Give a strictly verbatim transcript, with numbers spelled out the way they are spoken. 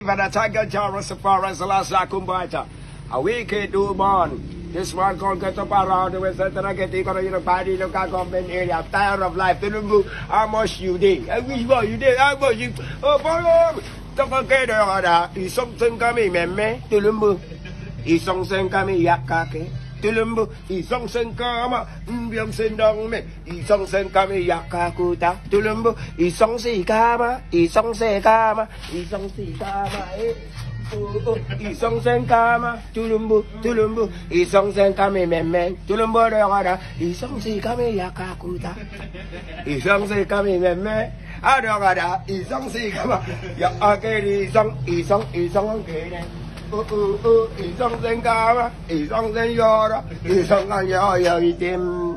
When I take a jar of Sepharad, the last Zakumbaita, a week to born. This one can't get up around the West and I get it on your body, look at government area, tired of life. How much you did? I wish what you did. I was you. Oh, boy, don't forget that. Is something coming, man? Tulumbu. Is something coming, Yakake. Tulumbu. Is something coming, Mbiam Sendong me. Is something coming, Yakakuta. Tulumbu. Is something kama. Is something kama. Is something kama. Isong sen kama, tulumbu, tulumbu, isong sen kami memen, tulumbu ada, isong si kami yakakuta, isong si kami memen, ada ada, isong si kama, ya akeri isong, isong, isong kene, uh uh uh, isong sen kama, isong sen yora, isong kanya ya itim.